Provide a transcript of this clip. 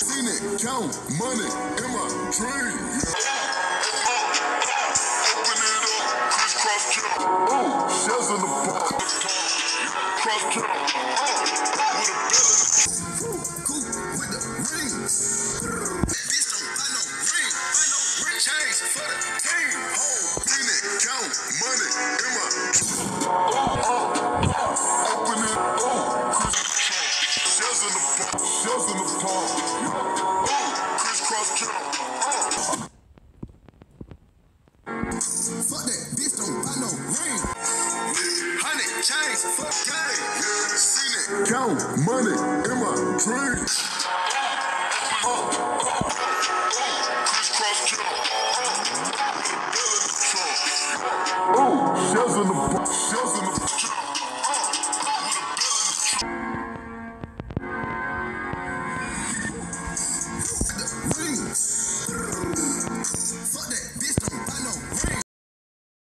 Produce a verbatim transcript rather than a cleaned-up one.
Seen it, count money in my dream. Open it up, crisscross jump. Oh, shells in the park. Cross jump. With a belly. Cool with the rings. Bitch don't buy no ring. Buy no ring. Chains for the team. Seen it, count money in my dream. Open it up, shells in the park. Shells in the park. Crisscross jump. Fuck that, bitch don't buy no ring. Hundred chains, fuck gang. Seen it, count money in my dream. Crisscross jump. Ooh, shells in the shells in the